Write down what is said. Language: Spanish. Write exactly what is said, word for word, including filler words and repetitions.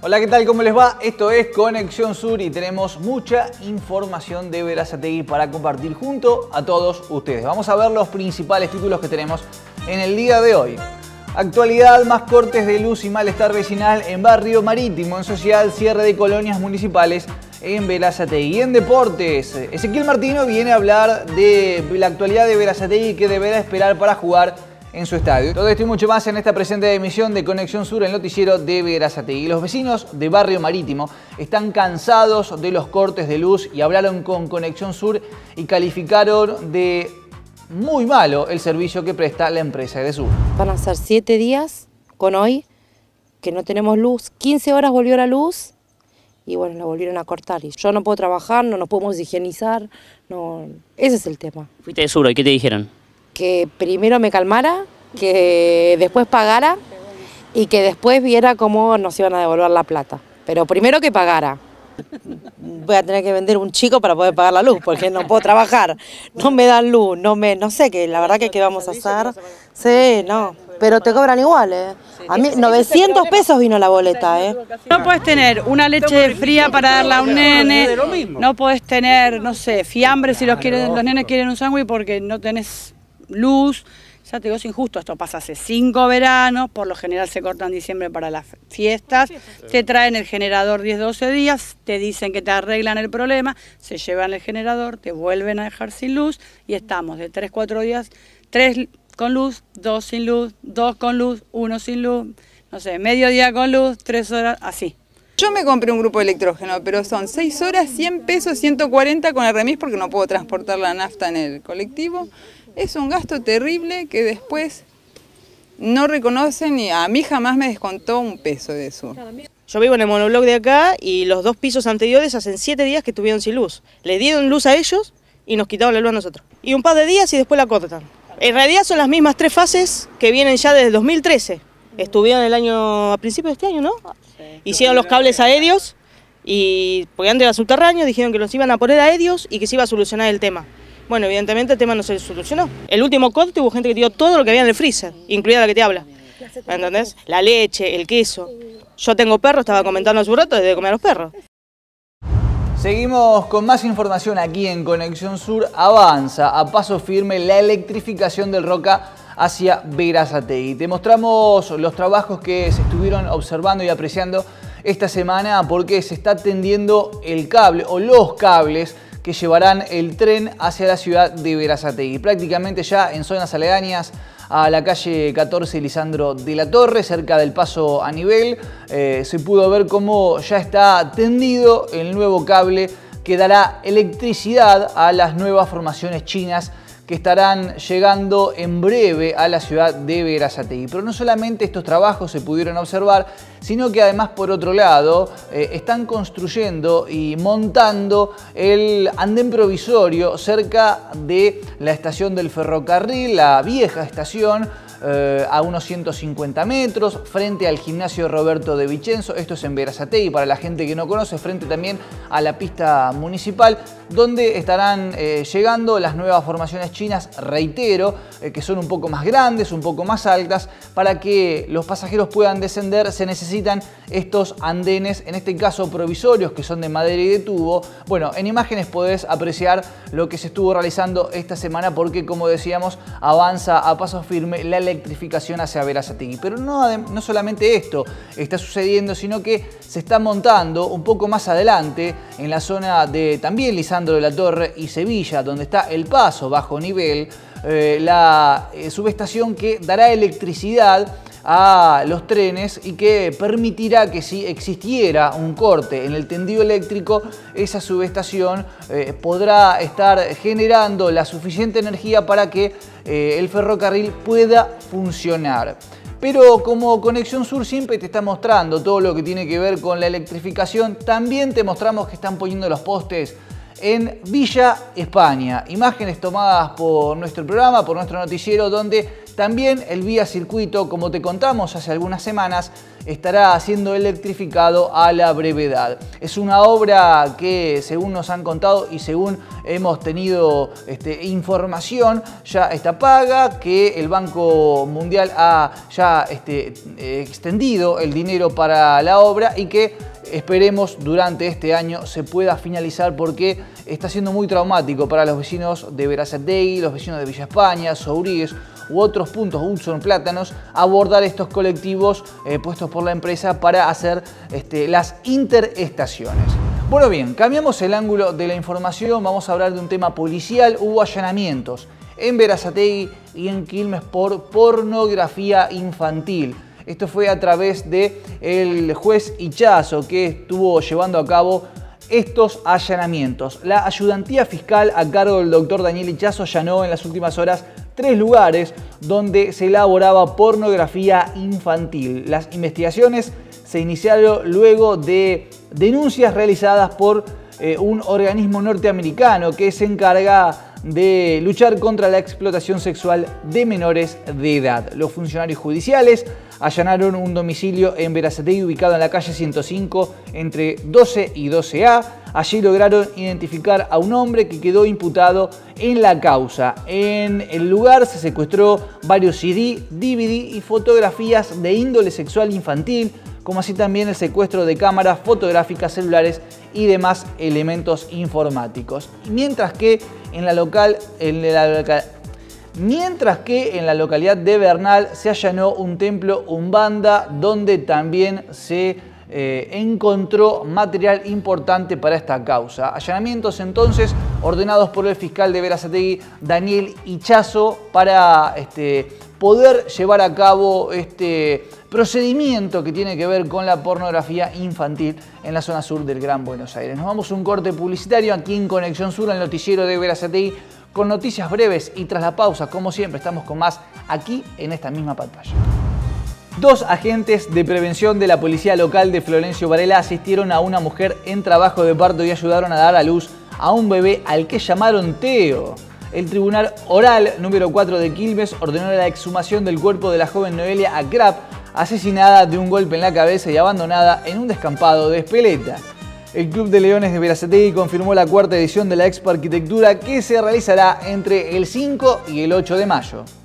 Hola, ¿qué tal? ¿Cómo les va? Esto es Conexión Sur y tenemos mucha información de Berazategui para compartir junto a todos ustedes. Vamos a ver los principales títulos que tenemos en el día de hoy. Actualidad, más cortes de luz y malestar vecinal en Barrio Marítimo. En social, cierre de colonias municipales en Berazategui. En deportes, Ezequiel Martino viene a hablar de la actualidad de Berazategui que deberá esperar para jugar en su estadio. Todo esto y mucho más en esta presente emisión de Conexión Sur, el noticiero de Berazategui. Los vecinos de Barrio Marítimo están cansados de los cortes de luz y hablaron con Conexión Sur y calificaron de muy malo el servicio que presta la empresa Edesur. Van a ser siete días con hoy que no tenemos luz. quince horas volvió la luz y bueno, la volvieron a cortar. Y yo no puedo trabajar, no nos podemos higienizar. No, ese es el tema. Fuiste de Sur, ¿y qué te dijeron? Que primero me calmara, que después pagara y que después viera cómo nos iban a devolver la plata. Pero primero que pagara. Voy a tener que vender un chico para poder pagar la luz, porque no puedo trabajar. No me dan luz, no me, no sé qué, la verdad que qué vamos a hacer. Sí, no, pero te cobran igual, ¿eh? A mí novecientos pesos vino la boleta, ¿eh? No puedes tener una leche fría para darle a un nene, no puedes tener, no sé, fiambre si los, quieren, los nenes quieren un sándwich porque no tenés luz. Ya te digo, es injusto, esto pasa hace cinco veranos, por lo general se corta en diciembre para las fiestas, te traen el generador diez doce días, te dicen que te arreglan el problema, se llevan el generador, te vuelven a dejar sin luz y estamos de tres cuatro días, tres con luz, dos sin luz, dos con luz, uno sin luz, no sé, medio día con luz, tres horas, así. Yo me compré un grupo de electrógeno, pero son seis horas, cien pesos, ciento cuarenta con el remis porque no puedo transportar la nafta en el colectivo. Es un gasto terrible que después no reconocen y a mí jamás me descontó un peso de eso. Yo vivo en el monobloc de acá y los dos pisos anteriores hacen siete días que estuvieron sin luz. Le dieron luz a ellos y nos quitaron la luz a nosotros. Y un par de días y después la cortan. En realidad son las mismas tres fases que vienen ya desde dos mil trece. Estuvieron el año, a principios de este año, ¿no? Sí. Hicieron los cables aéreos y porque antes era subterráneo, dijeron que los iban a poner aéreos y que se iba a solucionar el tema. Bueno, evidentemente el tema no se solucionó. El último corte hubo gente que tiró todo lo que había en el freezer, incluida la que te habla. ¿Me entendés? La leche, el queso. Yo tengo perros, estaba comentando hace un rato, de comer a los perros. Seguimos con más información aquí en Conexión Sur. Avanza a paso firme la electrificación del Roca hacia Berazategui. Te mostramos los trabajos que se estuvieron observando y apreciando esta semana porque se está tendiendo el cable o los cables que llevarán el tren hacia la ciudad de Berazategui. Prácticamente ya en zonas aledañas a la calle catorce Lisandro de la Torre, cerca del paso a nivel, eh, se pudo ver cómo ya está tendido el nuevo cable que dará electricidad a las nuevas formaciones chinas que estarán llegando en breve a la ciudad de Berazategui. Pero no solamente estos trabajos se pudieron observar, sino que además, por otro lado, eh, están construyendo y montando el andén provisorio cerca de la estación del ferrocarril, la vieja estación, eh, a unos ciento cincuenta metros, frente al gimnasio Roberto de Vicenzo. Esto es en Berazategui, para la gente que no conoce, frente también a la pista municipal, donde estarán eh, llegando las nuevas formaciones chinas, reitero, eh, que son un poco más grandes, un poco más altas. Para que los pasajeros puedan descender se necesitan estos andenes, en este caso provisorios, que son de madera y de tubo. Bueno, en imágenes podés apreciar lo que se estuvo realizando esta semana porque, como decíamos, avanza a paso firme la electrificación hacia Berazategui. Pero no, no solamente esto está sucediendo, sino que se está montando un poco más adelante en la zona de también Lisandro de la Torre y Sevilla, donde está el paso bajo nivel, eh, la eh, subestación que dará electricidad a los trenes y que permitirá que si existiera un corte en el tendido eléctrico, esa subestación eh, podrá estar generando la suficiente energía para que eh, el ferrocarril pueda funcionar. Pero como Conexión Sur siempre te está mostrando todo lo que tiene que ver con la electrificación, también te mostramos que están poniendo los postes en Villa España. Imágenes tomadas por nuestro programa, por nuestro noticiero, donde también el vía circuito, como te contamos hace algunas semanas, estará siendo electrificado a la brevedad. Es una obra que, según nos han contado y según hemos tenido este, información, ya está paga, que el Banco Mundial ha ya este, extendido el dinero para la obra y que esperemos durante este año se pueda finalizar, porque está siendo muy traumático para los vecinos de Berazategui, los vecinos de Villa España, Souries u otros puntos, Hudson, Plátanos, abordar estos colectivos eh, puestos por la empresa para hacer este, las interestaciones. Bueno, bien, cambiamos el ángulo de la información, vamos a hablar de un tema policial. Hubo allanamientos en Berazategui y en Quilmes por pornografía infantil. Esto fue a través del juez Ichazo, que estuvo llevando a cabo estos allanamientos. La ayudantía fiscal a cargo del doctor Daniel Ichazo allanó en las últimas horas tres lugares donde se elaboraba pornografía infantil. Las investigaciones se iniciaron luego de denuncias realizadas por eh, un organismo norteamericano que se encarga de luchar contra la explotación sexual de menores de edad. Los funcionarios judiciales allanaron un domicilio en Berazategui ubicado en la calle ciento cinco entre doce y doce A. Allí lograron identificar a un hombre que quedó imputado en la causa. En el lugar se secuestró varios C D, D V D y fotografías de índole sexual infantil, como así también el secuestro de cámaras fotográficas, celulares y demás elementos informáticos. Mientras que en la local, en la local Mientras que en la localidad de Bernal se allanó un templo umbanda donde también se eh, encontró material importante para esta causa. Allanamientos entonces ordenados por el fiscal de Berazategui, Daniel Ichazo, para este, poder llevar a cabo este procedimiento que tiene que ver con la pornografía infantil en la zona sur del Gran Buenos Aires. Nos vamos a un corte publicitario aquí en Conexión Sur, en el noticiero de Berazategui, con noticias breves, y tras la pausa, como siempre, estamos con más aquí en esta misma pantalla. Dos agentes de prevención de la policía local de Florencio Varela asistieron a una mujer en trabajo de parto y ayudaron a dar a luz a un bebé al que llamaron Teo. El Tribunal Oral número cuatro de Quilmes ordenó la exhumación del cuerpo de la joven Noelia Acrap, asesinada de un golpe en la cabeza y abandonada en un descampado de Espeleta. El Club de Leones de Berazategui confirmó la cuarta edición de la Expo Arquitectura, que se realizará entre el cinco y el ocho de mayo.